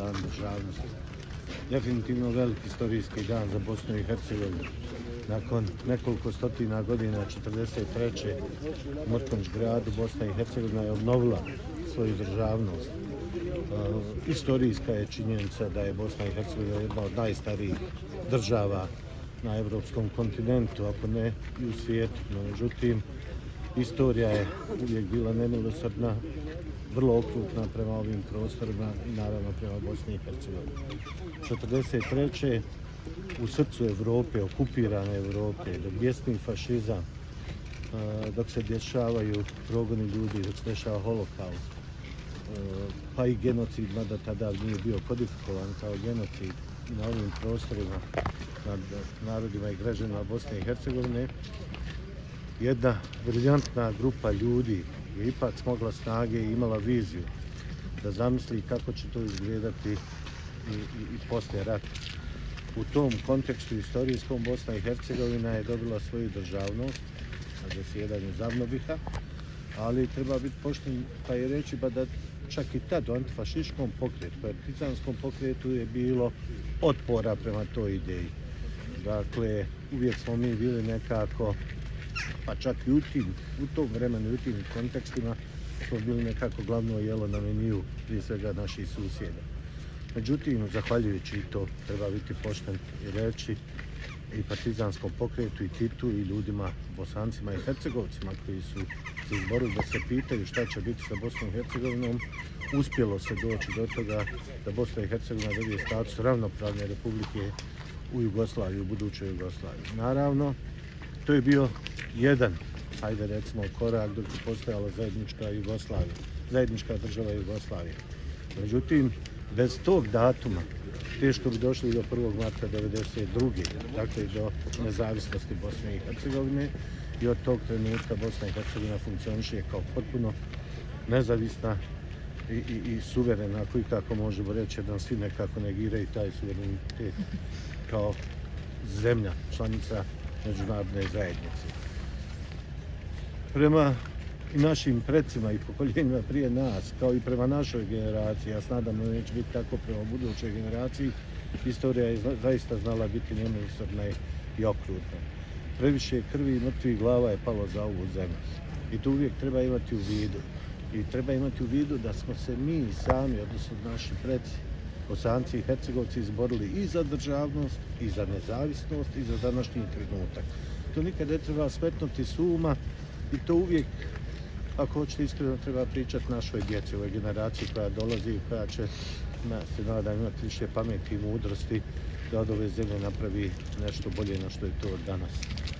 dan državnosti. Definitivno velik historijski dan za Bosnu i Hercegovinu. Nakon nekoliko stotina godina, 1943. u Mrkonjić gradu Bosna i Hercegovina je obnovila svoju državnost. Istorijska je činjenica da je Bosna i Hercegovina jedna od najstarijih država na evropskom kontinentu, ako ne i u svijetu. No, međutim, istorija je uvijek bila nemilosrdna, vrlo okrutna prema ovim prostorima i naravno prema Bosni i Hercegovini. 1943. u srcu Evrope, okupirane Evrope, dok bjesni fašizam, dok se dešavaju progoni ljudi, dok se dešava holokaust, pa i genocid, mada tada nije bio kodifikovan kao genocid na ovim prostorima nad narodima i građanima Bosne i Hercegovine, jedna briljantna grupa ljudi je ipak smogla snage i imala viziju da zamisli kako će to izgledati i poslije rata. U tom kontekstu istorijskom Bosna i Hercegovina je dobila svoju državnost na zasjedanju Zavnobiha, ali treba biti pošten pa i reći da čak i tad u antifašističkom pokretu, partizanskom pokretu je bilo otpora prema toj ideji. Dakle, uvijek smo mi bili nekako, pa čak i u tom vremenu i u tim kontekstima smo bili nekako glavno jelo na meniju prije svega naših susjeda. Međutim, zahvaljujući i to, treba biti pošten i reći, i partizanskom pokretu i Titu i ljudima, Bosancima i Hercegovcima koji su se izborili da se pitaju šta će biti sa Bosnom i Hercegovinom, uspjelo se doći do toga da Bosna i Hercegovina dobije status ravnopravne republike u Jugoslaviji, u budućoj Jugoslaviji. Naravno, to je bio jedan, hajde recimo, korak dok je postojala zajednička Jugoslavija, zajednička država Jugoslavije. Međutim, bez tog datuma teško bi došli do 1. marta 1992. Dakle do nezavisnosti Bosne i Hercegovine i od tog trenutka Bosna i Hercegovina funkcioniše kao potpuno nezavisna i suverena, ako i kako možemo reći, da svi nekako negiraju taj suverenitet kao zemlja, članica međunarodne zajednice. Prema i našim predsima i pokoljenjima prije nas, kao i prema našoj generaciji, ja se nadam da neće biti tako prema budućoj generaciji, istorija je zaista znala biti nemilosrdna i okrutna. Previše krvi i mrtvih glava je palo za ovu zemlju. I to uvijek treba imati u vidu. I treba imati u vidu da smo se mi sami, odnosno naši predsi, Bosanci i Hercegovci, izborili i za državnost, i za nezavisnost, i za današnji trenutak. To nikad ne treba smetnuti s uma i to uvijek, ako hoćete iskreno, treba pričati našoj djeci, ovoj generaciji koja dolazi i koja će, se nadam, imati više pameti i mudrosti da od ove zemlje napravi nešto bolje na što je to danas.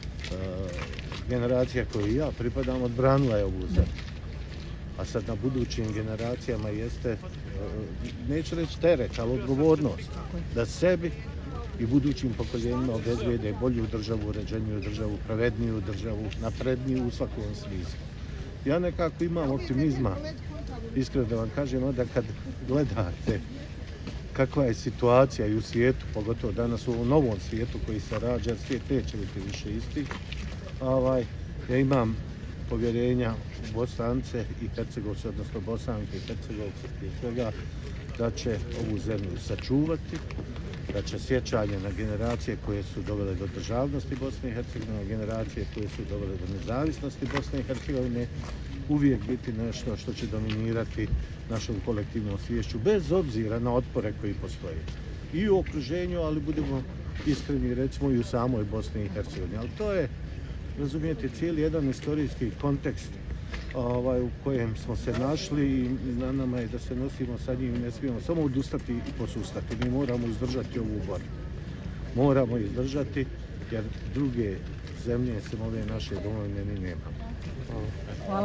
Generacija koju ja pripadam odbranila je ovu zemlju. A sad na budućim generacijama jeste, neću reći teret, ali odgovornost da sebi i budućim pokoljenjima obezbijede bolju državu, uređeniju državu, pravedniju državu, napredniju u svakom smislu. Ja nekako imam optimizma, iskreno da vam kažem, onda kad gledate kakva je situacija i u svijetu, pogotovo danas u ovom novom svijetu koji se rađa, svijet neće biti više isti, ja imam povjerenja u Bosance i Hercegovce, odnosno Bosanke i Hercegovce prije svega, da će ovu zemlju sačuvati, da će sjećanje na generacije koje su dovele do državnosti Bosne i Hercegovine, na generacije koje su dovele do nezavisnosti Bosne i Hercegovine, uvijek biti nešto što će dominirati našom kolektivnom sviješću, bez obzira na otpore koji postoje. I u okruženju, ali budemo iskreni, recimo i u samoj Bosni i Hercegovini. Ali to je, razumijete, cijeli jedan istorijski kontekst u kojem smo se našli i na nama je da se nosimo sa njim i ne smijemo samo odustati i posustati. Mi moramo izdržati ovu borbu. Moramo izdržati jer druge zemlje, sem ove naše domovine, mi nemamo.